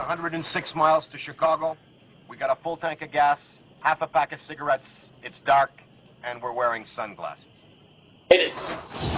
106 miles to Chicago. We got a full tank of gas, half a pack of cigarettes. It's dark, and we're wearing sunglasses. Hit it.